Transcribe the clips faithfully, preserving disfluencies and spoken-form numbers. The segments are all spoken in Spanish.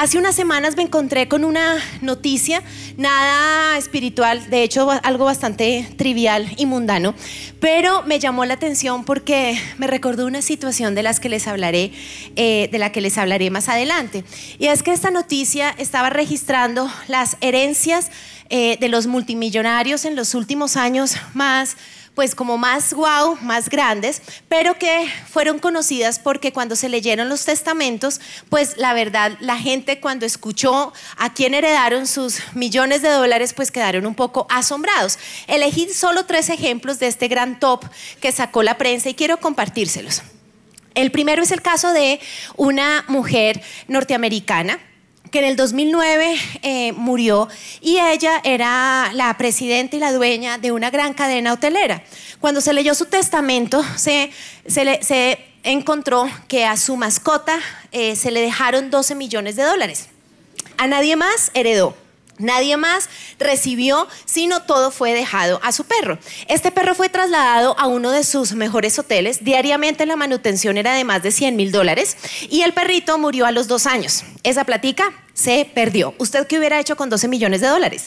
Hace unas semanas me encontré con una noticia, nada espiritual, de hecho algo bastante trivial y mundano, pero me llamó la atención porque me recordó una situación de las que les hablaré, eh, de la que les hablaré más adelante. Y es que esta noticia estaba registrando las herencias eh, de los multimillonarios en los últimos años más, pues como más guau, más grandes, pero que fueron conocidas porque cuando se leyeron los testamentos, pues la verdad, la gente cuando escuchó a quién heredaron sus millones de dólares, pues quedaron un poco asombrados. Elegí solo tres ejemplos de este gran top que sacó la prensa y quiero compartírselos. El primero es el caso de una mujer norteamericana que en el dos mil nueve eh, murió, y ella era la presidenta y la dueña de una gran cadena hotelera. Cuando se leyó su testamento, se, se, le, se encontró que a su mascota eh, se le dejaron doce millones de dólares. A nadie más heredó. Nadie más recibió, sino todo fue dejado a su perro. Este perro fue trasladado a uno de sus mejores hoteles. Diariamente la manutención era de más de cien mil dólares y el perrito murió a los dos años. Esa platica se perdió. ¿Usted qué hubiera hecho con doce millones de dólares?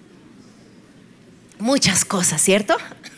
Muchas cosas, ¿cierto?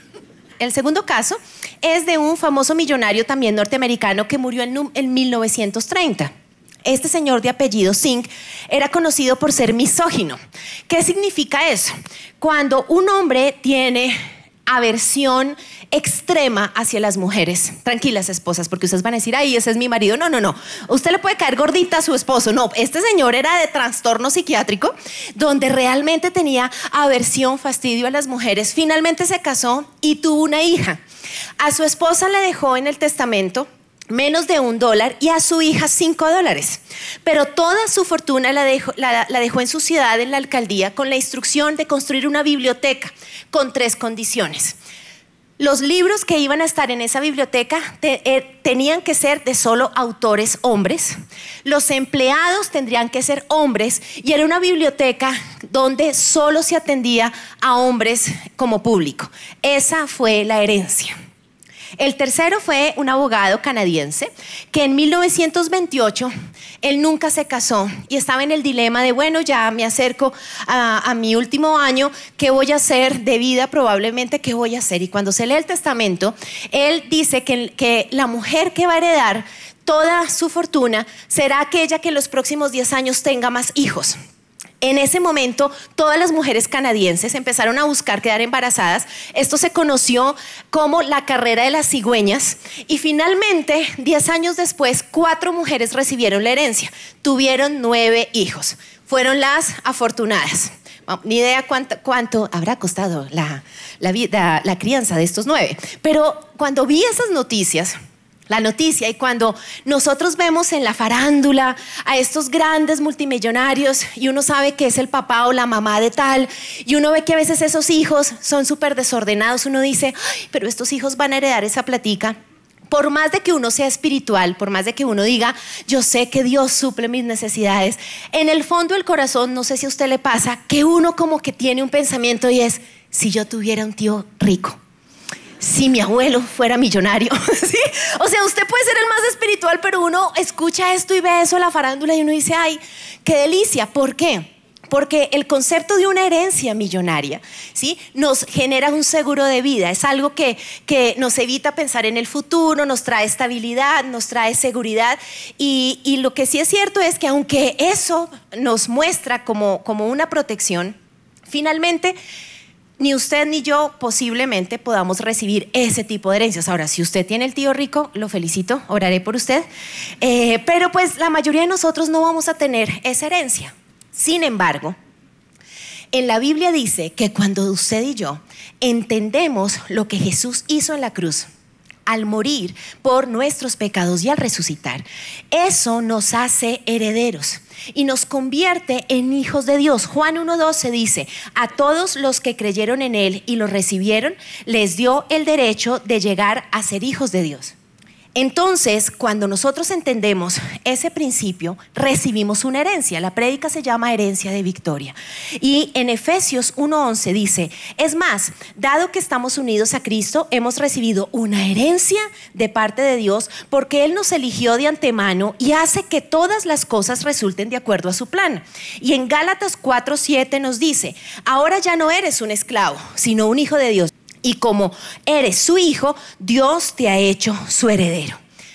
El segundo caso es de un famoso millonario también norteamericano que murió en, en mil novecientos treinta. Este señor de apellido Singh era conocido por ser misógino. ¿Qué significa eso? Cuando un hombre tiene aversión extrema hacia las mujeres. Tranquilas, esposas, porque ustedes van a decir, ay, ese es mi marido. No, no, no. Usted le puede caer gordita a su esposo. No, este señor era de trastorno psiquiátrico, donde realmente tenía aversión, fastidio a las mujeres. Finalmente se casó y tuvo una hija. A su esposa le dejó en el testamento menos de un dólar y a su hija cinco dólares. Pero toda su fortuna la dejó, la, la dejó en su ciudad, en la alcaldía, con la instrucción de construir una biblioteca con tres condiciones. Los libros que iban a estar en esa biblioteca te, eh, tenían que ser de solo autores hombres. Los empleados tendrían que ser hombres y era una biblioteca donde solo se atendía a hombres como público. Esa fue la herencia. El tercero fue un abogado canadiense que en mil novecientos veintiocho él nunca se casó y estaba en el dilema de, bueno, ya me acerco a, a mi último año, ¿qué voy a hacer de vida? Probablemente, ¿qué voy a hacer? Y cuando se lee el testamento, él dice que, que la mujer que va a heredar toda su fortuna será aquella que en los próximos diez años tenga más hijos. En ese momento, todas las mujeres canadienses empezaron a buscar quedar embarazadas. Esto se conoció como la carrera de las cigüeñas. Y finalmente, diez años después, cuatro mujeres recibieron la herencia. Tuvieron nueve hijos. Fueron las afortunadas. Ni idea cuánto, cuánto habrá costado la, la, la, la crianza de estos nueve. Pero cuando vi esas noticias, la noticia, y cuando nosotros vemos en la farándula a estos grandes multimillonarios y uno sabe que es el papá o la mamá de tal y uno ve que a veces esos hijos son súper desordenados, uno dice, ay, pero estos hijos van a heredar esa platica. Por más de que uno sea espiritual, por más de que uno diga, yo sé que Dios suple mis necesidades, en el fondo del corazón, no sé si a usted le pasa, que uno como que tiene un pensamiento y es, si yo tuviera un tío rico, si mi abuelo fuera millonario, ¿sí? O sea, usted puede ser el más espiritual, pero uno escucha esto y ve eso en la farándula y uno dice, ay, qué delicia. ¿Por qué? Porque el concepto de una herencia millonaria, ¿sí?, nos genera un seguro de vida. Es algo que, que nos evita pensar en el futuro, nos trae estabilidad, nos trae seguridad. Y, y lo que sí es cierto es que aunque eso nos muestra como, como una protección, finalmente ni usted ni yo posiblemente podamos recibir ese tipo de herencias. Ahora, si usted tiene el tío rico, lo felicito, oraré por usted. Eh, pero pues la mayoría de nosotros no vamos a tener esa herencia. Sin embargo, en la Biblia dice que cuando usted y yo entendemos lo que Jesús hizo en la cruz, al morir por nuestros pecados y al resucitar, eso nos hace herederos y nos convierte en hijos de Dios. Juan uno doce dice, a todos los que creyeron en Él y lo recibieron, les dio el derecho de llegar a ser hijos de Dios. Entonces, cuando nosotros entendemos ese principio, recibimos una herencia. La prédica se llama herencia de victoria. Y en Efesios uno once dice, es más, dado que estamos unidos a Cristo, hemos recibido una herencia de parte de Dios porque Él nos eligió de antemano y hace que todas las cosas resulten de acuerdo a su plan. Y en Gálatas cuatro siete nos dice, ahora ya no eres un esclavo, sino un hijo de Dios. Y como eres su hijo, Dios te ha hecho su heredero.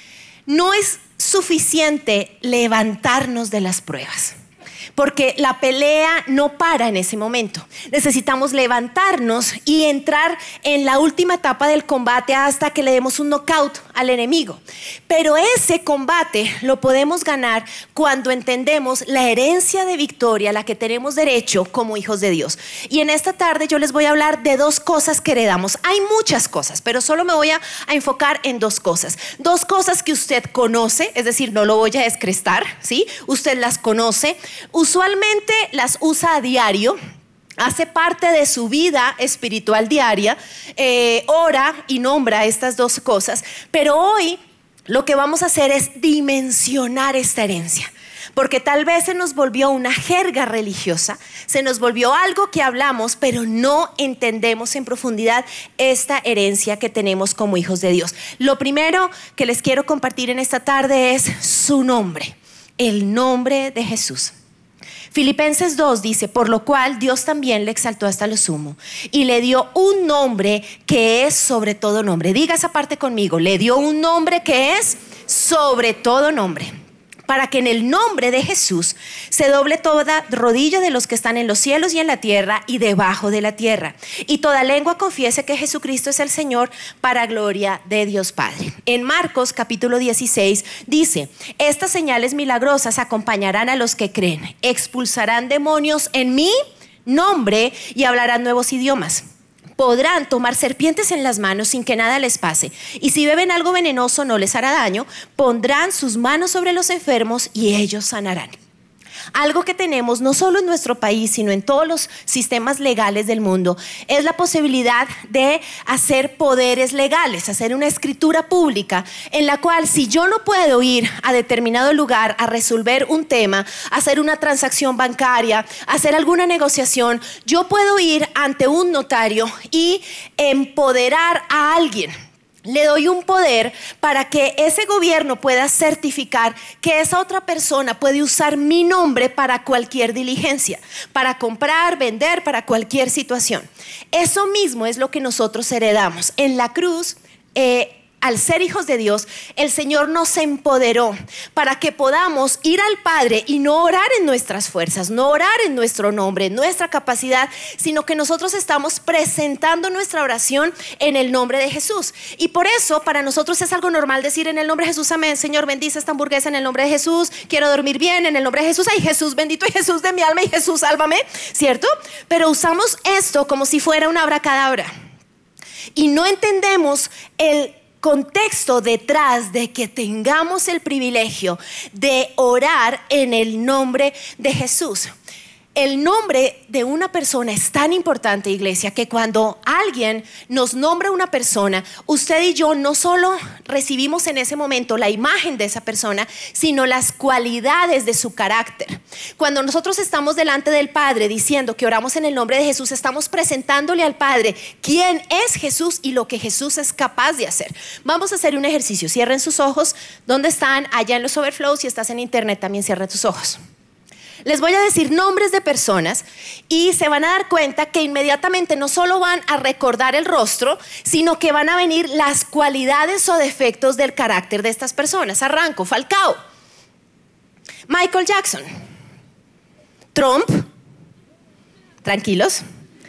No es suficiente levantarnos de las pruebas, porque la pelea no para en ese momento. Necesitamos levantarnos y entrar en la última etapa del combate hasta que le demos un knockout al enemigo. Pero ese combate lo podemos ganar cuando entendemos la herencia de victoria a la que tenemos derecho como hijos de Dios. Y en esta tarde yo les voy a hablar de dos cosas que heredamos. Hay muchas cosas, pero solo me voy a, a enfocar en dos cosas. Dos cosas que usted conoce, es decir, no lo voy a descrestar, ¿sí? Usted las conoce. Usualmente las usa a diario, hace parte de su vida espiritual diaria, eh, ora y nombra estas dos cosas, pero hoy lo que vamos a hacer es dimensionar esta herencia. Porque tal vez se nos volvió una jerga religiosa, se nos volvió algo que hablamos, pero no entendemos en profundidad esta herencia que tenemos como hijos de Dios. Lo primero que les quiero compartir en esta tarde es su nombre, el nombre de Jesús. Filipenses dos dice, por lo cual Dios también le exaltó hasta lo sumo y le dio un nombre que es sobre todo nombre. Diga esa parte conmigo, le dio un nombre que es sobre todo nombre, para que en el nombre de Jesús se doble toda rodilla de los que están en los cielos y en la tierra y debajo de la tierra, y toda lengua confiese que Jesucristo es el Señor, para gloria de Dios Padre. En Marcos capítulo dieciséis dice, estas señales milagrosas acompañarán a los que creen, expulsarán demonios en mi nombre y hablarán nuevos idiomas. Podrán tomar serpientes en las manos sin que nada les pase, y si beben algo venenoso no les hará daño. Pondrán sus manos sobre los enfermos y ellos sanarán. Algo que tenemos no solo en nuestro país, sino en todos los sistemas legales del mundo, es la posibilidad de hacer poderes legales, hacer una escritura pública en la cual, si yo no puedo ir a determinado lugar a resolver un tema, hacer una transacción bancaria, hacer alguna negociación, yo puedo ir ante un notario y empoderar a alguien. Le doy un poder para que ese gobierno pueda certificar que esa otra persona puede usar mi nombre para cualquier diligencia, para comprar, vender, para cualquier situación. Eso mismo es lo que nosotros heredamos. En la cruz, eh, al ser hijos de Dios, el Señor nos empoderó para que podamos ir al Padre y no orar en nuestras fuerzas, no orar en nuestro nombre, en nuestra capacidad, sino que nosotros estamos presentando nuestra oración en el nombre de Jesús. Y por eso para nosotros es algo normal decir en el nombre de Jesús, amén. Señor, bendice esta hamburguesa en el nombre de Jesús, quiero dormir bien en el nombre de Jesús. Ay, Jesús bendito y Jesús de mi alma y Jesús sálvame, ¿cierto? Pero usamos esto como si fuera una abracadabra y no entendemos el contexto detrás de que tengamos el privilegio de orar en el nombre de Jesús. El nombre de una persona es tan importante, iglesia, que cuando alguien nos nombra una persona, usted y yo no solo recibimos en ese momento la imagen de esa persona, sino las cualidades de su carácter. Cuando nosotros estamos delante del Padre diciendo que oramos en el nombre de Jesús, estamos presentándole al Padre quién es Jesús y lo que Jesús es capaz de hacer. Vamos a hacer un ejercicio. Cierren sus ojos. ¿Dónde están? Allá en los overflows. Si estás en internet, también cierra tus ojos. Les voy a decir nombres de personas y se van a dar cuenta que inmediatamente no solo van a recordar el rostro, sino que van a venir las cualidades o defectos del carácter de estas personas. Arranco. Falcao, Michael Jackson, Trump, tranquilos,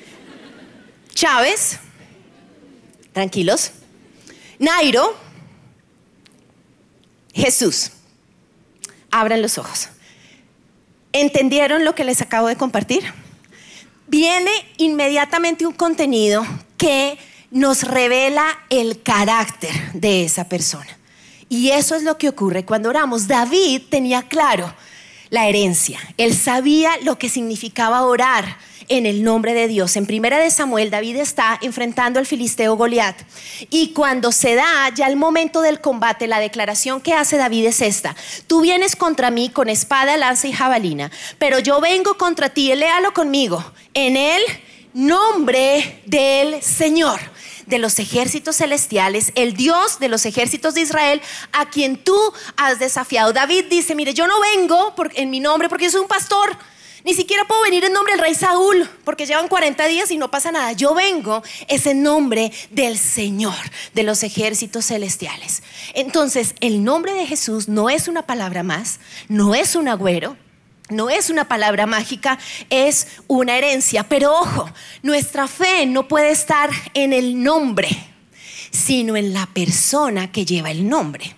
Chávez, tranquilos, Nairo, Jesús. Abran los ojos. ¿Entendieron lo que les acabo de compartir? Viene inmediatamente un contenido que nos revela el carácter de esa persona. Y eso es lo que ocurre cuando oramos. David tenía claro la herencia. Él sabía lo que significaba orar en el nombre de Dios. En Primera de Samuel, David está enfrentando al filisteo Goliat. Y cuando se da ya el momento del combate, la declaración que hace David es esta: tú vienes contra mí con espada, lanza y jabalina, pero yo vengo contra ti, léalo conmigo, en el nombre del Señor de los ejércitos celestiales, el Dios de los ejércitos de Israel, a quien tú has desafiado. David dice: mire, yo no vengo por, en mi nombre porque yo soy un pastor. Ni siquiera puedo venir en nombre del rey Saúl, porque llevan cuarenta días y no pasa nada. Yo vengo es en nombre del Señor de los ejércitos celestiales. Entonces, el nombre de Jesús no es una palabra más, no es un agüero, no es una palabra mágica, es una herencia. Pero ojo, nuestra fe no puede estar en el nombre, sino en la persona que lleva el nombre.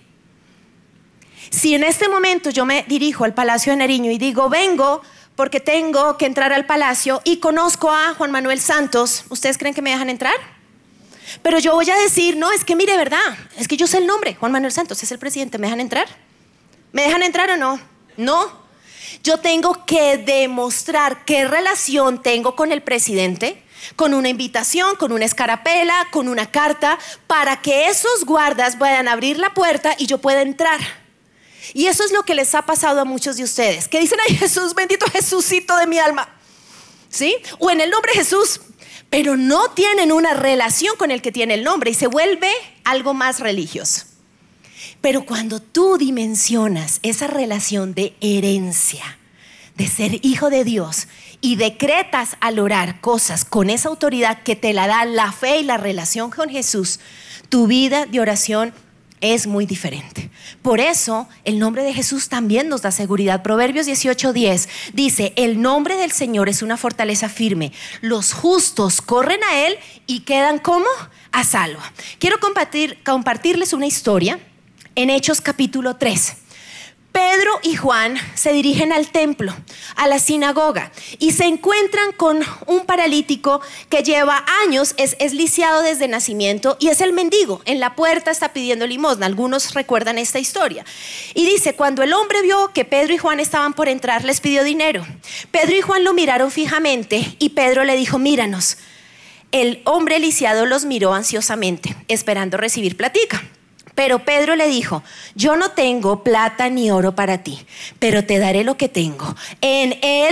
Si en este momento yo me dirijo al Palacio de Nariño y digo: vengo porque tengo que entrar al palacio y conozco a Juan Manuel Santos, ¿ustedes creen que me dejan entrar? Pero yo voy a decir: no, es que mire, verdad, es que yo sé el nombre, Juan Manuel Santos es el presidente, ¿me dejan entrar? ¿Me dejan entrar o no? No. Yo tengo que demostrar qué relación tengo con el presidente, con una invitación, con una escarapela, con una carta, para que esos guardas puedan abrir la puerta y yo pueda entrar. Y eso es lo que les ha pasado a muchos de ustedes, que dicen: ay, Jesús, bendito Jesucito de mi alma, ¿sí? O en el nombre de Jesús, pero no tienen una relación con el que tiene el nombre y se vuelve algo más religioso. Pero cuando tú dimensionas esa relación de herencia, de ser hijo de Dios, y decretas al orar cosas con esa autoridad que te la da la fe y la relación con Jesús, tu vida de oración es muy diferente. Por eso el nombre de Jesús también nos da seguridad. Proverbios dieciocho diez dice: el nombre del Señor es una fortaleza firme, los justos corren a él y quedan como a salvo. Quiero compartir, compartirles una historia en Hechos capítulo tres. Pedro y Juan se dirigen al templo, a la sinagoga, y se encuentran con un paralítico que lleva años, es, es lisiado desde nacimiento y es el mendigo. En la puerta está pidiendo limosna. Algunos recuerdan esta historia. Y dice: cuando el hombre vio que Pedro y Juan estaban por entrar, les pidió dinero. Pedro y Juan lo miraron fijamente y Pedro le dijo: míranos. El hombre lisiado los miró ansiosamente, esperando recibir platica. Pero Pedro le dijo: yo no tengo plata ni oro para ti, pero te daré lo que tengo. En el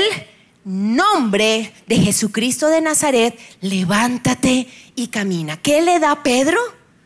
nombre de Jesucristo de Nazaret, levántate y camina. ¿Qué le da Pedro?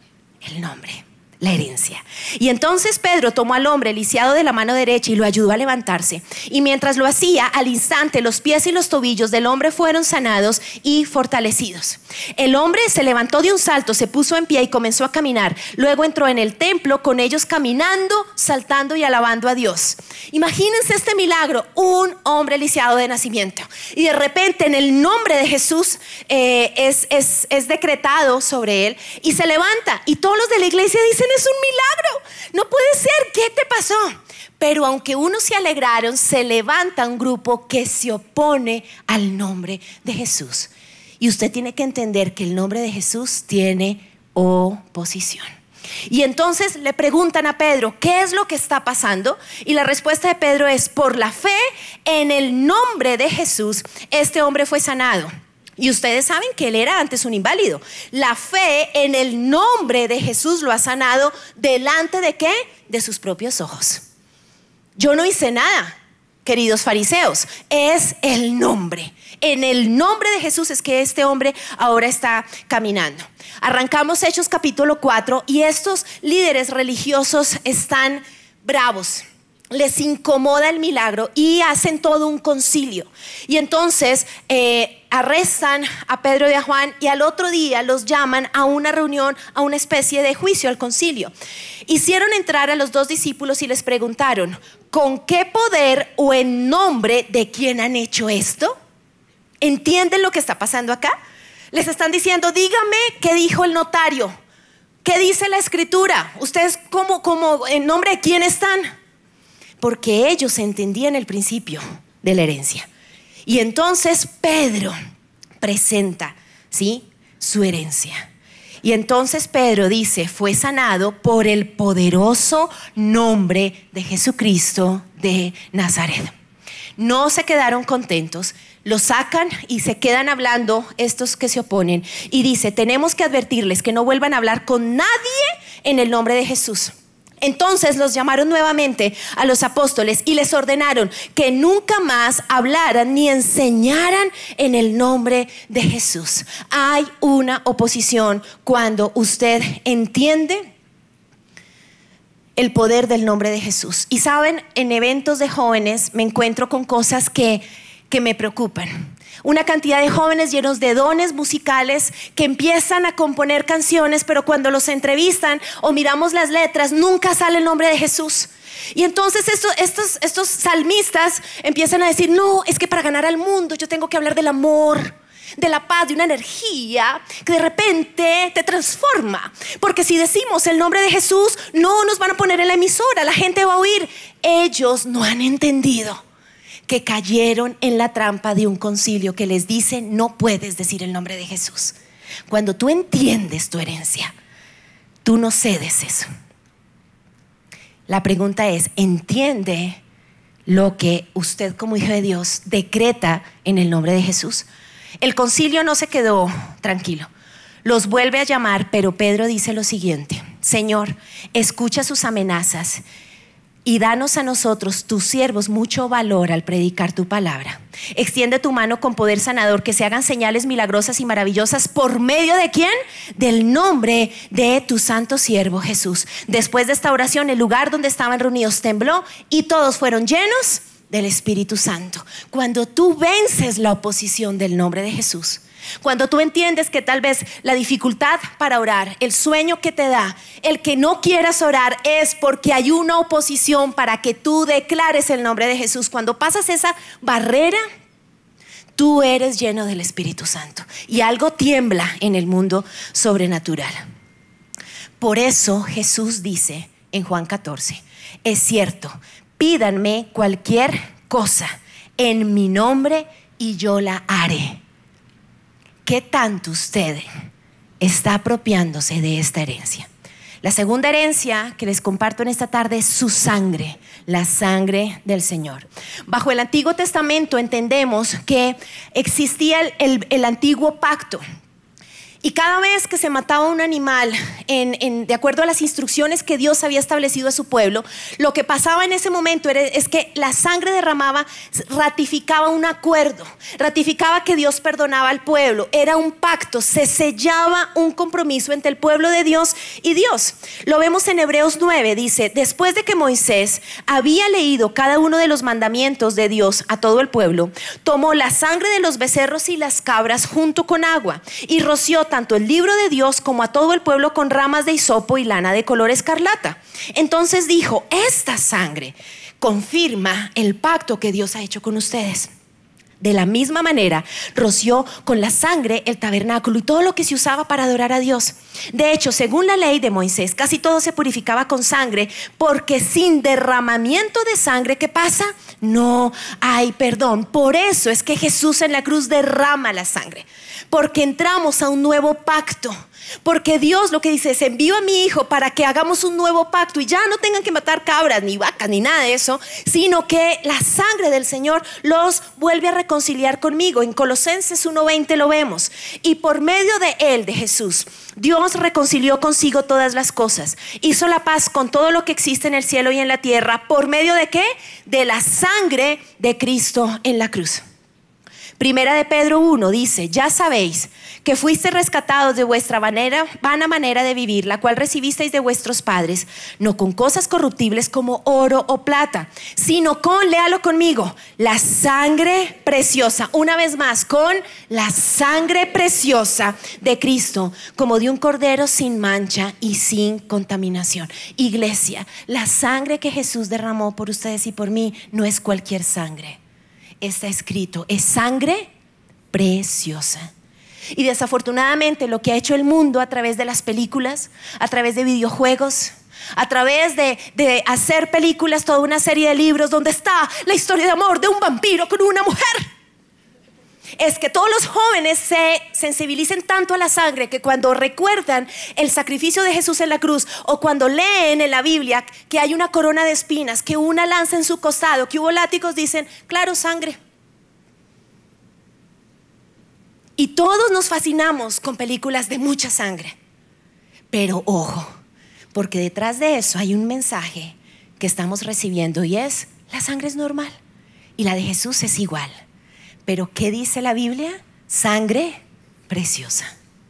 El nombre, la herencia. Y entonces Pedro tomó al hombre lisiado de la mano derecha y lo ayudó a levantarse. Y mientras lo hacía, al instante los pies y los tobillos del hombre fueron sanados y fortalecidos. El hombre se levantó de un salto, se puso en pie y comenzó a caminar. Luego entró en el templo con ellos caminando, saltando y alabando a Dios. Imagínense este milagro: un hombre lisiado de nacimiento. Y de repente, en el nombre de Jesús, eh, es, es, es decretado sobre él y se levanta. Y todos los de la iglesia dicen: es un milagro, no puede ser, ¿qué te pasó? Pero aunque unos se alegraron, se levanta un grupo que se opone al nombre de Jesús. Y usted tiene que entender que el nombre de Jesús tiene oposición. Y entonces le preguntan a Pedro: ¿qué es lo que está pasando? Y la respuesta de Pedro es: por la fe en el nombre de Jesús, este hombre fue sanado. Y ustedes saben que él era antes un inválido. La fe en el nombre de Jesús lo ha sanado. ¿Delante de qué? De sus propios ojos. Yo no hice nada, queridos fariseos, es el nombre. En el nombre de Jesús es que este hombre ahora está caminando. Arrancamos Hechos capítulo cuatro y estos líderes religiosos están bravos. Les incomoda el milagro y hacen todo un concilio. Y entonces eh, arrestan a Pedro y a Juan y al otro día los llaman a una reunión, a una especie de juicio, al concilio. Hicieron entrar a los dos discípulos y les preguntaron: ¿con qué poder o en nombre de quién han hecho esto? ¿Entienden lo que está pasando acá? Les están diciendo: dígame qué dijo el notario, qué dice la escritura. Ustedes, ¿cómo, cómo, en nombre de quién están? Porque ellos entendían el principio de la herencia. Y entonces Pedro presenta, ¿sí?, su herencia. Y entonces Pedro dice: fue sanado por el poderoso nombre de Jesucristo de Nazaret. No se quedaron contentos, Lo sacan y se quedan hablando estos que se oponen. Y dice, tenemos que advertirles que no vuelvan a hablar con nadie en el nombre de Jesús. Entonces los llamaron nuevamente a los apóstoles y les ordenaron que nunca más hablaran ni enseñaran en el nombre de Jesús. Hay una oposición cuando usted entiende el poder del nombre de Jesús. Y saben, en eventos de jóvenes me encuentro con cosas que, que me preocupan. Una cantidad de jóvenes llenos de dones musicales que empiezan a componer canciones, pero cuando los entrevistan o miramos las letras, nunca sale el nombre de Jesús. Y entonces estos, estos, estos salmistas empiezan a decir, no, es que para ganar al mundo yo tengo que hablar del amor, de la paz, de una energía que de repente te transforma. Porque si decimos el nombre de Jesús, no nos van a poner en la emisora, la gente va a oír. Ellos no han entendido que cayeron en la trampa de un concilio que les dice, no puedes decir el nombre de Jesús. Cuando tú entiendes tu herencia, tú no cedes eso. La pregunta es, ¿entiende lo que usted como hijo de Dios decreta en el nombre de Jesús? El concilio no se quedó tranquilo. Los vuelve a llamar, pero Pedro dice lo siguiente: Señor, escucha sus amenazas y danos a nosotros, tus siervos, mucho valor al predicar tu palabra. Extiende tu mano con poder sanador, que se hagan señales milagrosas y maravillosas. ¿Por medio de quién? Del nombre de tu santo siervo Jesús. Después de esta oración, el lugar donde estaban reunidos tembló y todos fueron llenos del Espíritu Santo. Cuando tú vences la oposición del nombre de Jesús, cuando tú entiendes que tal vez la dificultad para orar, el sueño que te da, el que no quieras orar, es porque hay una oposición para que tú declares el nombre de Jesús. Cuando pasas esa barrera, tú eres lleno del Espíritu Santo y algo tiembla en el mundo sobrenatural. Por eso Jesús dice en Juan catorce, es cierto, pídanme cualquier cosa en mi nombre y yo la haré. ¿Qué tanto usted está apropiándose de esta herencia? La segunda herencia que les comparto en esta tarde es su sangre, la sangre del Señor. Bajo el Antiguo Testamento entendemos que existía el, el, el antiguo pacto. Y cada vez que se mataba un animal en, en, de acuerdo a las instrucciones que Dios había establecido a su pueblo, lo que pasaba en ese momento era, es que la sangre derramaba, ratificaba un acuerdo, ratificaba que Dios perdonaba al pueblo. Era un pacto, se sellaba un compromiso entre el pueblo de Dios y Dios. Lo vemos en Hebreos nueve, dice, después de que Moisés había leído cada uno de los mandamientos de Dios a todo el pueblo, tomó la sangre de los becerros y las cabras junto con agua y roció tanto el libro de Dios como a todo el pueblo con ramas de hisopo y lana de color escarlata. Entonces dijo, esta sangre confirma el pacto que Dios ha hecho con ustedes. De la misma manera, roció con la sangre el tabernáculo y todo lo que se usaba para adorar a Dios. De hecho, según la ley de Moisés, casi todo se purificaba con sangre, porque sin derramamiento de sangre, ¿qué pasa? No hay perdón. Por eso es que Jesús en la cruz derrama la sangre, porque entramos a un nuevo pacto. Porque Dios lo que dice es, envío a mi hijo para que hagamos un nuevo pacto y ya no tengan que matar cabras ni vacas ni nada de eso, sino que la sangre del Señor los vuelve a reconciliar conmigo. En Colosenses uno veinte lo vemos. Y por medio de él, de Jesús, Dios reconcilió consigo todas las cosas, hizo la paz con todo lo que existe en el cielo y en la tierra. ¿Por medio de qué? De la sangre de Cristo en la cruz. Primera de Pedro uno dice, ya sabéis que fuisteis rescatados de vuestra manera, vana manera de vivir, la cual recibisteis de vuestros padres, no con cosas corruptibles como oro o plata, sino con, léalo conmigo, la sangre preciosa, una vez más, con la sangre preciosa de Cristo, como de un cordero sin mancha y sin contaminación. Iglesia, la sangre que Jesús derramó por ustedes y por mí no es cualquier sangre. Está escrito, es sangre preciosa. Y desafortunadamente lo que ha hecho el mundo a través de las películas, a través de videojuegos, a través de, de hacer películas, toda una serie de libros donde está la historia de amor de un vampiro con una mujer, es que todos los jóvenes se sensibilicen tanto a la sangre que cuando recuerdan el sacrificio de Jesús en la cruz, o cuando leen en la Biblia que hay una corona de espinas, que una lanza en su costado, que hubo látigos, dicen, claro, sangre. Y todos nos fascinamos con películas de mucha sangre. Pero ojo, porque detrás de eso hay un mensaje que estamos recibiendo y es: la sangre es normal y la de Jesús es igual. Pero ¿qué dice la Biblia? Sangre preciosa.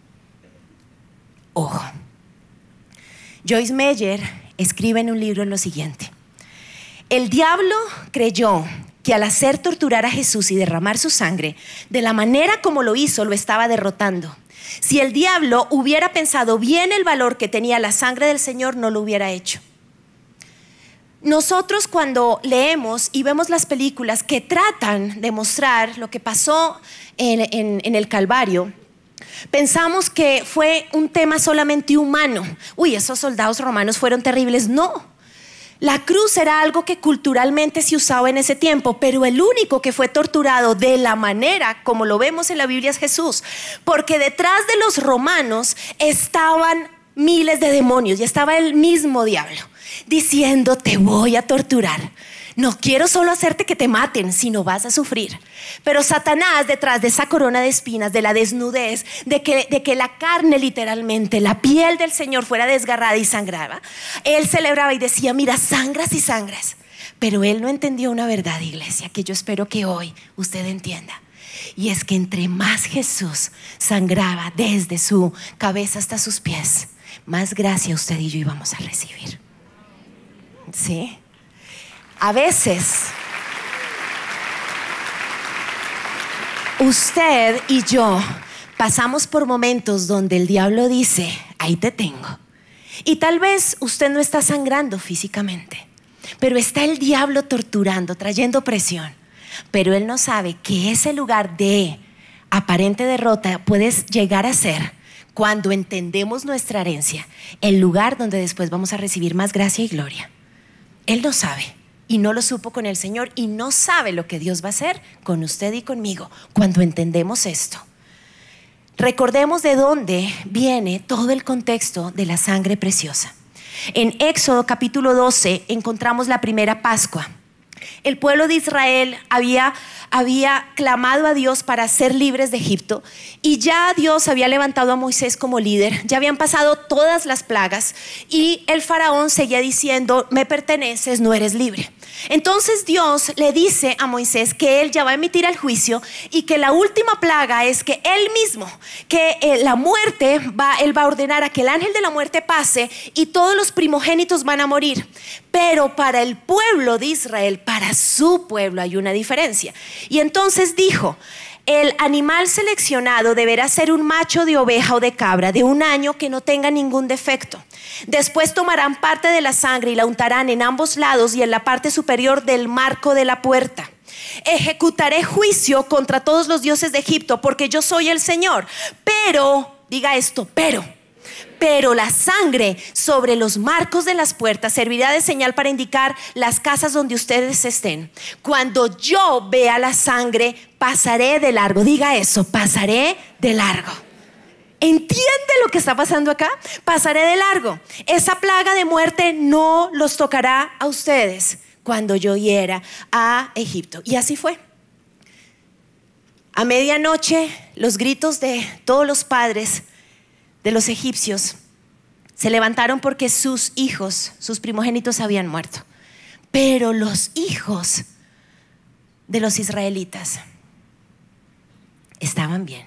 Ojo. Joyce Meyer escribe en un libro lo siguiente: el diablo creyó que al hacer torturar a Jesús y derramar su sangre, de la manera como lo hizo, lo estaba derrotando. Si el diablo hubiera pensado bien el valor que tenía la sangre del Señor, no lo hubiera hecho. Nosotros, cuando leemos y vemos las películas que tratan de mostrar lo que pasó en, en, en el Calvario, pensamos que fue un tema solamente humano. Uy, esos soldados romanos fueron terribles. No. La cruz era algo que culturalmente se usaba en ese tiempo, pero el único que fue torturado de la manera como lo vemos en la Biblia es Jesús, porque detrás de los romanos estaban miles de demonios y estaba el mismo diablo diciendo: te voy a torturar. No quiero solo hacerte que te maten, sino vas a sufrir. Pero Satanás, detrás de esa corona de espinas, de la desnudez, de que, de que la carne literalmente, la piel del Señor fuera desgarrada y sangraba, él celebraba y decía: mira, sangras y sangras. Pero él no entendió una verdad, iglesia, que yo espero que hoy usted entienda. Y es que entre más Jesús sangraba desde su cabeza hasta sus pies, más gracia usted y yo íbamos a recibir. ¿Sí? A veces usted y yo pasamos por momentos donde el diablo dice: ahí te tengo. Y tal vez usted no está sangrando físicamente, pero está el diablo torturando, trayendo presión. Pero él no sabe que ese lugar de aparente derrota puede llegar a ser, cuando entendemos nuestra herencia, el lugar donde después vamos a recibir más gracia y gloria. Él no sabe. Y no lo supo con el Señor y no sabe lo que Dios va a hacer con usted y conmigo cuando entendemos esto. Recordemos de dónde viene todo el contexto de la sangre preciosa. En Éxodo capítulo doce encontramos la primera Pascua. El pueblo de Israel había, había clamado a Dios para ser libres de Egipto y ya Dios había levantado a Moisés como líder. Ya habían pasado todas las plagas y el faraón seguía diciendo: me perteneces, no eres libre. Entonces Dios le dice a Moisés que él ya va a emitir el juicio y que la última plaga es que él mismo, que eh, la muerte, va, él va a ordenar a que el ángel de la muerte pase y todos los primogénitos van a morir. Pero para el pueblo de Israel, para su pueblo, hay una diferencia. Y entonces dijo: el animal seleccionado deberá ser un macho de oveja o de cabra de un año que no tenga ningún defecto. Después tomarán parte de la sangre y la untarán en ambos lados y en la parte superior del marco de la puerta. Ejecutaré juicio contra todos los dioses de Egipto, porque yo soy el Señor. Pero, diga esto, pero... Pero la sangre sobre los marcos de las puertas servirá de señal para indicar las casas donde ustedes estén. Cuando yo vea la sangre, pasaré de largo. Diga eso, pasaré de largo. ¿Entiende lo que está pasando acá? Pasaré de largo. Esa plaga de muerte no los tocará a ustedes cuando yo hiera a Egipto. Y así fue. A medianoche, los gritos de todos los padres de los egipcios se levantaron porque sus hijos, sus primogénitos habían muerto. Pero los hijos de los israelitas estaban bien.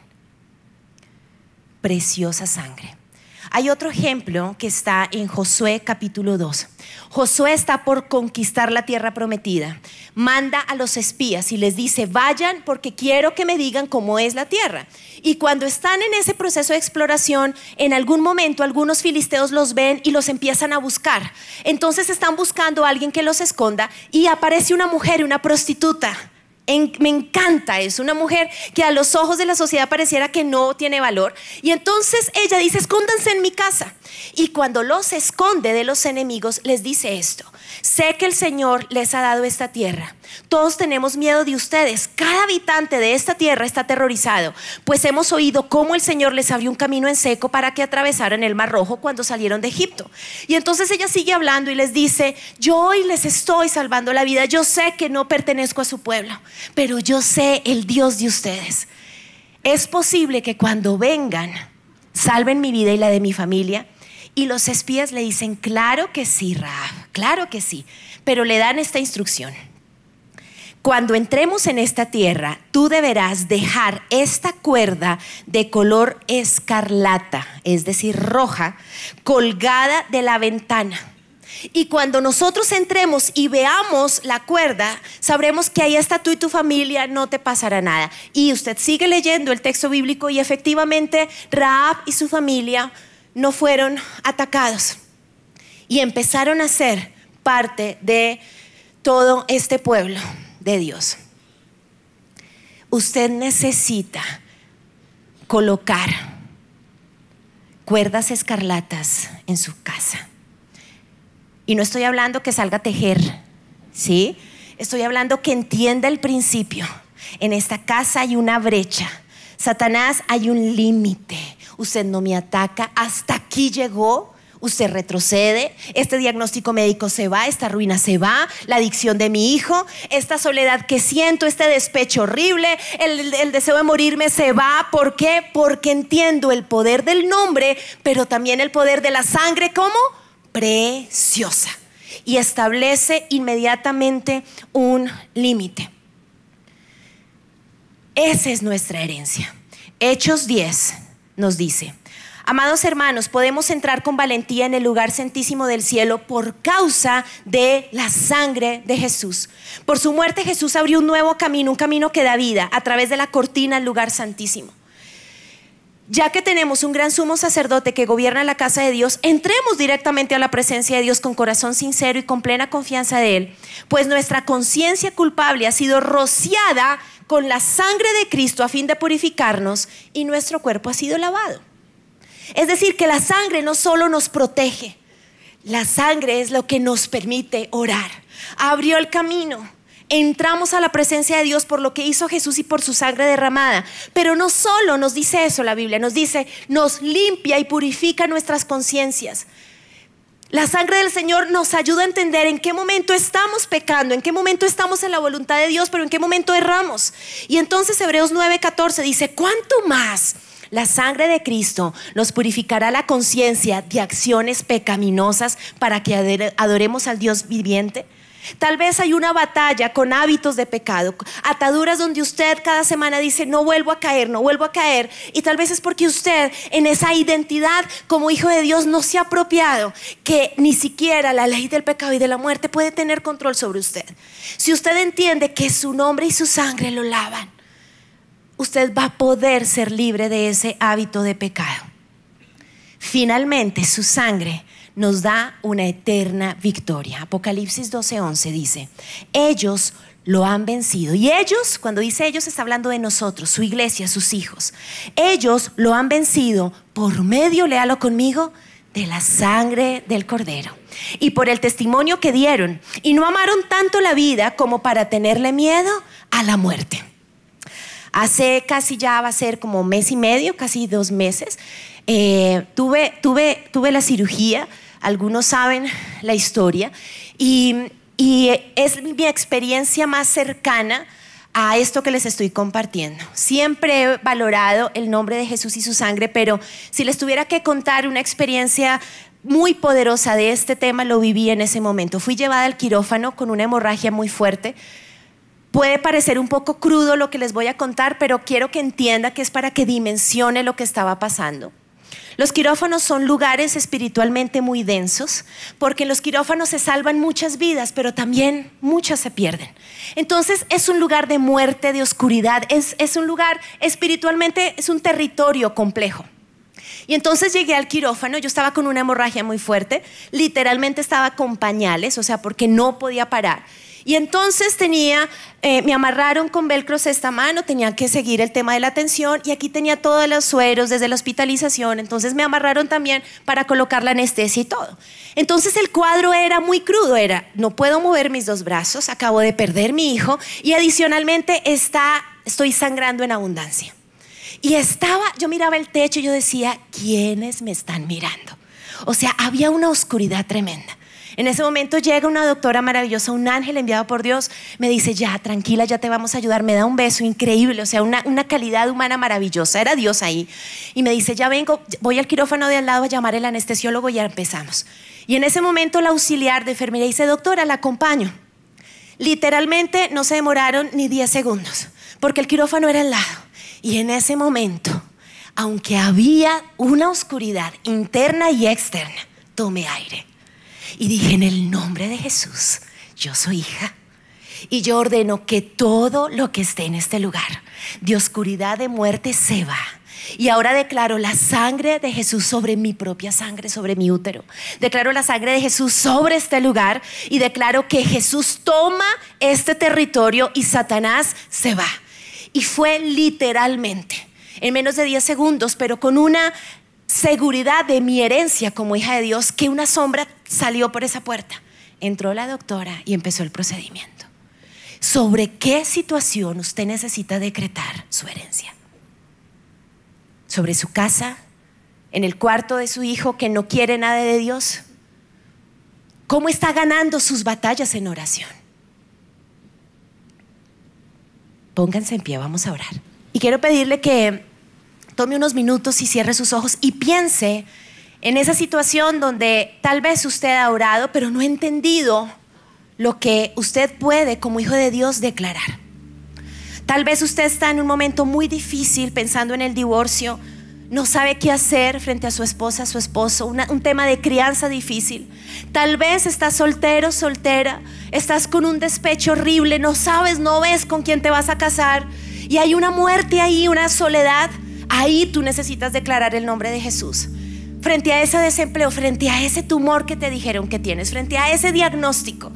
Preciosa sangre. Hay otro ejemplo que está en Josué capítulo dos. Josué está por conquistar la tierra prometida. Manda a los espías y les dice: vayan porque quiero que me digan cómo es la tierra. Y cuando están en ese proceso de exploración, en algún momento algunos filisteos los ven y los empiezan a buscar. Entonces están buscando a alguien que los esconda y aparece una mujer, una prostituta. En, me encanta eso, una mujer que a los ojos de la sociedad pareciera que no tiene valor. Y entonces ella dice: escóndanse en mi casa. Y cuando los esconde de los enemigos, les dice esto: sé que el Señor les ha dado esta tierra. Todos tenemos miedo de ustedes. Cada habitante de esta tierra está aterrorizado, pues hemos oído cómo el Señor les abrió un camino en seco para que atravesaran el Mar Rojo cuando salieron de Egipto. Y entonces ella sigue hablando y les dice: yo hoy les estoy salvando la vida. Yo sé que no pertenezco a su pueblo, pero yo sé el Dios de ustedes. es posible que cuando vengan salven mi vida y la de mi familia. Y los espías le dicen, claro que sí, Rahab, claro que sí, pero le dan esta instrucción: cuando entremos en esta tierra, tú deberás dejar esta cuerda de color escarlata, es decir, roja, colgada de la ventana. Y cuando nosotros entremos y veamos la cuerda, sabremos que ahí está tú y tu familia, no te pasará nada. Y usted sigue leyendo el texto bíblico y efectivamente Rahab y su familia no fueron atacados y empezaron a ser parte de todo este pueblo de Dios. Usted necesita colocar cuerdas escarlatas en su casa. Y no estoy hablando que salga a tejer, ¿sí? Estoy hablando que entienda el principio. En esta casa hay una brecha. Satanás, hay un límite. Usted no me ataca, hasta aquí llegó. Usted retrocede, este diagnóstico médico se va, esta ruina se va, la adicción de mi hijo, esta soledad que siento, este despecho horrible, el, el deseo de morirme se va. ¿Por qué? Porque entiendo el poder del nombre, pero también el poder de la sangre como preciosa, y establece inmediatamente un límite. Esa es nuestra herencia. Hechos diez nos dice: amados hermanos, podemos entrar con valentía en el lugar santísimo del cielo por causa de la sangre de Jesús. Por su muerte Jesús abrió un nuevo camino, un camino que da vida a través de la cortina al lugar santísimo. Ya que tenemos un gran sumo sacerdote que gobierna la casa de Dios, entremos directamente a la presencia de Dios con corazón sincero y con plena confianza de Él, pues nuestra conciencia culpable ha sido rociada con la sangre de Cristo a fin de purificarnos, y nuestro cuerpo ha sido lavado. Es decir, que la sangre no solo nos protege, la sangre es lo que nos permite orar. Abrió el camino. Entramos a la presencia de Dios por lo que hizo Jesús y por su sangre derramada. Pero no solo nos dice eso la Biblia, nos dice, nos limpia y purifica nuestras conciencias. La sangre del Señor nos ayuda a entender en qué momento estamos pecando, en qué momento estamos en la voluntad de Dios, pero en qué momento erramos. Y entonces Hebreos nueve catorce dice, ¿cuánto más la sangre de Cristo nos purificará la conciencia de acciones pecaminosas para que adoremos al Dios viviente? Tal vez hay una batalla con hábitos de pecado, ataduras donde usted cada semana dice, no vuelvo a caer, no vuelvo a caer. Y tal vez es porque usted en esa identidad como hijo de Dios no se ha apropiado, que ni siquiera la ley del pecado y de la muerte puede tener control sobre usted. Si usted entiende que su nombre y su sangre lo lavan, usted va a poder ser libre de ese hábito de pecado. Finalmente, su sangre nos da una eterna victoria. Apocalipsis doce once dice, ellos lo han vencido. Y ellos, cuando dice ellos, está hablando de nosotros, su iglesia, sus hijos. Ellos lo han vencido por medio, léalo conmigo, de la sangre del Cordero y por el testimonio que dieron. Y no amaron tanto la vida como para tenerle miedo a la muerte. Hace casi ya va a ser como mes y medio, casi dos meses, eh, tuve, tuve, tuve la cirugía. Algunos saben la historia y, y es mi experiencia más cercana a esto que les estoy compartiendo. Siempre he valorado el nombre de Jesús y su sangre, pero si les tuviera que contar una experiencia muy poderosa de este tema, lo viví en ese momento. Fui llevada al quirófano con una hemorragia muy fuerte. Puede parecer un poco crudo lo que les voy a contar, pero quiero que entienda que es para que dimensione lo que estaba pasando. Los quirófanos son lugares espiritualmente muy densos, porque en los quirófanos se salvan muchas vidas, pero también muchas se pierden. Entonces es un lugar de muerte, de oscuridad, es, es un lugar espiritualmente, es un territorio complejo. Y entonces llegué al quirófano, yo estaba con una hemorragia muy fuerte, literalmente estaba con pañales, o sea, porque no podía parar. Y entonces tenía, eh, me amarraron con velcros esta mano, tenía que seguir el tema de la tensión, y aquí tenía todos los sueros desde la hospitalización. Entonces me amarraron también para colocar la anestesia y todo. Entonces el cuadro era muy crudo, era no puedo mover mis dos brazos, acabo de perder mi hijo y adicionalmente está, estoy sangrando en abundancia. Y estaba, yo miraba el techo y yo decía, ¿quiénes me están mirando? O sea, había una oscuridad tremenda. En ese momento llega una doctora maravillosa, un ángel enviado por Dios, me dice, ya, tranquila, ya te vamos a ayudar. Me da un beso increíble, o sea, una, una calidad humana maravillosa. Era Dios ahí. Y me dice, ya vengo, voy al quirófano de al lado a llamar al anestesiólogo y ya empezamos. Y en ese momento la auxiliar de enfermería dice, doctora, la acompaño. Literalmente no se demoraron ni diez segundos, porque el quirófano era al lado. Y en ese momento, aunque había una oscuridad interna y externa, tomé aire. Y dije, en el nombre de Jesús, yo soy hija. Y yo ordeno que todo lo que esté en este lugar de oscuridad, de muerte, se va. Y ahora declaro la sangre de Jesús sobre mi propia sangre, sobre mi útero. Declaro la sangre de Jesús sobre este lugar y declaro que Jesús toma este territorio y Satanás se va. Y fue literalmente en menos de diez segundos, pero con una seguridad de mi herencia como hija de Dios, que una sombra salió por esa puerta. Entró la doctora y empezó el procedimiento. ¿Sobre qué situación usted necesita decretar su herencia? ¿Sobre su casa? ¿En el cuarto de su hijo que no quiere nada de Dios? ¿Cómo está ganando sus batallas en oración? Pónganse en pie, vamos a orar. Y quiero pedirle que tome unos minutos y cierre sus ojos y piense en esa situación donde tal vez usted ha orado, pero no ha entendido lo que usted puede como hijo de Dios declarar. Tal vez usted está en un momento muy difícil pensando en el divorcio, no sabe qué hacer frente a su esposa, a su esposo, una, un tema de crianza difícil. Tal vez estás soltero, soltera, estás con un despecho horrible, no sabes, no ves con quién te vas a casar y hay una muerte ahí, una soledad. Ahí tú necesitas declarar el nombre de Jesús. Frente a ese desempleo, frente a ese tumor que te dijeron que tienes, frente a ese diagnóstico,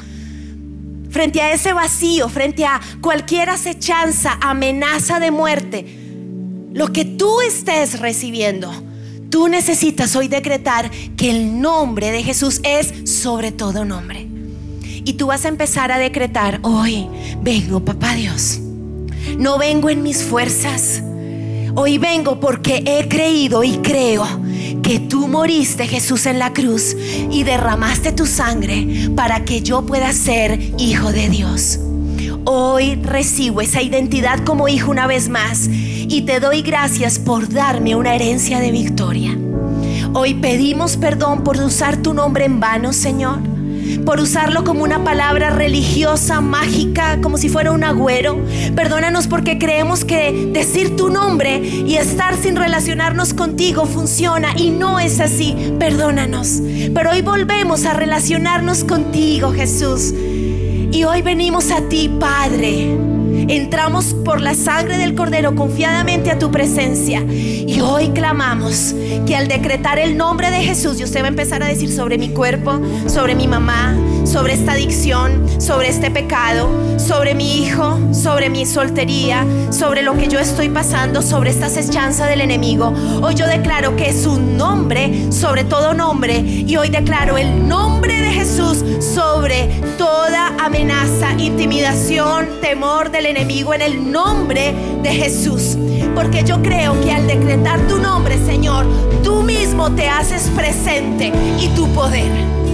frente a ese vacío, frente a cualquier acechanza, amenaza de muerte, lo que tú estés recibiendo, tú necesitas hoy decretar que el nombre de Jesús es sobre todo nombre. Y tú vas a empezar a decretar, hoy vengo, papá Dios, no vengo en mis fuerzas. Hoy vengo porque he creído y creo que tú moriste, Jesús, en la cruz y derramaste tu sangre para que yo pueda ser hijo de Dios. Hoy recibo esa identidad como hijo una vez más y te doy gracias por darme una herencia de victoria. Hoy pedimos perdón por usar tu nombre en vano, Señor, por usarlo como una palabra religiosa, mágica, como si fuera un agüero. Perdónanos porque creemos que decir tu nombre y estar sin relacionarnos contigo funciona y no es así. Perdónanos, pero hoy volvemos a relacionarnos contigo, Jesús. Y hoy venimos a ti, Padre. Entramos por la sangre del Cordero confiadamente a tu presencia y hoy clamamos que al decretar el nombre de Jesús, y usted va a empezar a decir sobre mi cuerpo, sobre mi mamá, sobre esta adicción, sobre este pecado, sobre mi hijo, sobre mi soltería, sobre lo que yo estoy pasando, sobre esta acechanza del enemigo. Hoy yo declaro que es un nombre sobre todo nombre y hoy declaro el nombre de Jesús sobre toda amenaza, intimidación, temor del enemigo en el nombre de Jesús. Porque yo creo que al decretar tu nombre, Señor, tú mismo te haces presente y tu poder.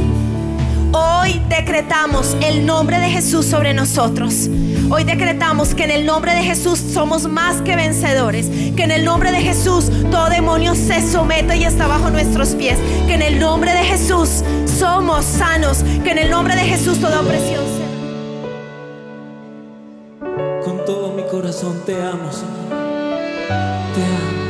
Hoy decretamos el nombre de Jesús sobre nosotros. Hoy decretamos que en el nombre de Jesús somos más que vencedores. Que en el nombre de Jesús todo demonio se someta y está bajo nuestros pies. Que en el nombre de Jesús somos sanos. Que en el nombre de Jesús toda opresión se... Con todo mi corazón te amo, Señor. Te amo.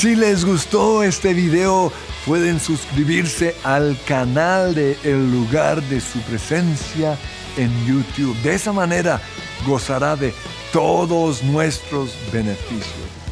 Si les gustó este video, pueden suscribirse al canal de El Lugar de Su Presencia en YouTube. De esa manera gozará de todos nuestros beneficios.